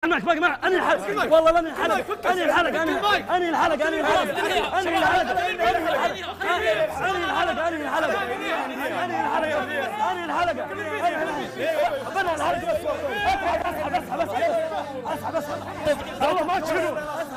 معك باقي معك. انهي الحلقه والله انهي الحلقه انهي الحلقه انهي الحلقه انهي الحلقه انهي الحلقه انهي الحلقه انهي الحلقه انهي الحلقه بنى الحلقه. اسحب والله ما تشيلون.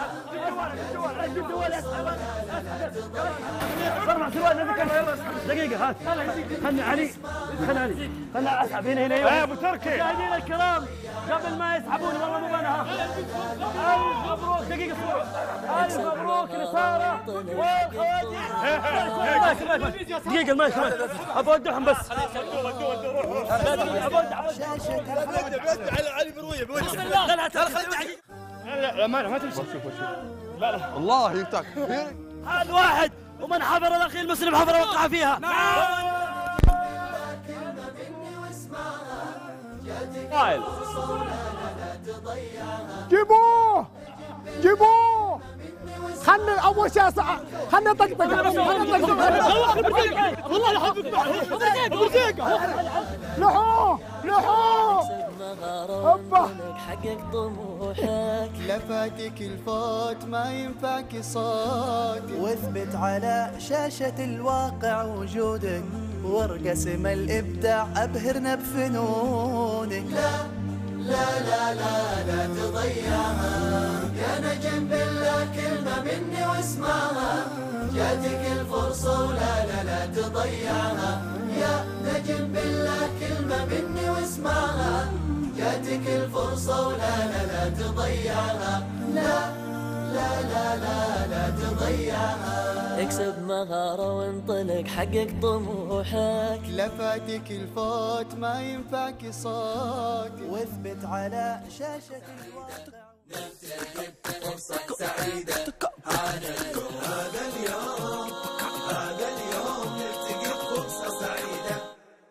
برمع سروال دقيقة هات. خلني علي خلنا اسحب هنا يا ابو تركي. مشاهدينا الكرام قبل ما يسحبون والله مو انا. الف مبروك. دقيقة الف مبروك لسارة والخواتيم. دقيقة المايك ابى اودعهم بس. علي برويه بوجهه. لا ما تمشي. لا والله يفتك. هذا واحد ومن حفر الاخي المسلم حفر وقع فيها. جيبوه خلنا اول شيء خلنا نطقطق والله الحب لحوه هبه حقق طموحك لفاتك الفوت ما ينفعك صوت واثبت على شاشة الواقع وجودك وارقسم الإبداع أبهرنا بفنونك. لا تضيعها يا نجم بالله كلمة مني واسمعها جاتك الفرصة ولا تضيعها يا نجم بالله كلمة مني واسمعها جاتك الفرصة ولا تضيعها لا تضيعها. اكسب مهارة وانطلق حقق طموحك لفاتك الفوت ما ينفعك صوت واثبت على شاشة الواقع. نبتدئ فرصة سعيدة هذا اليوم نبتدئ فرصة سعيدة.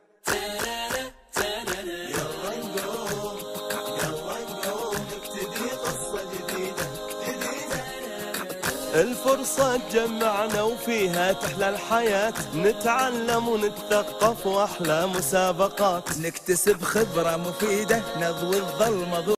الفرصة تجمعنا وفيها تحلى الحياة نتعلم ونتثقف وأحلى مسابقات نكتسب خبرة مفيدة نضوي الظلمة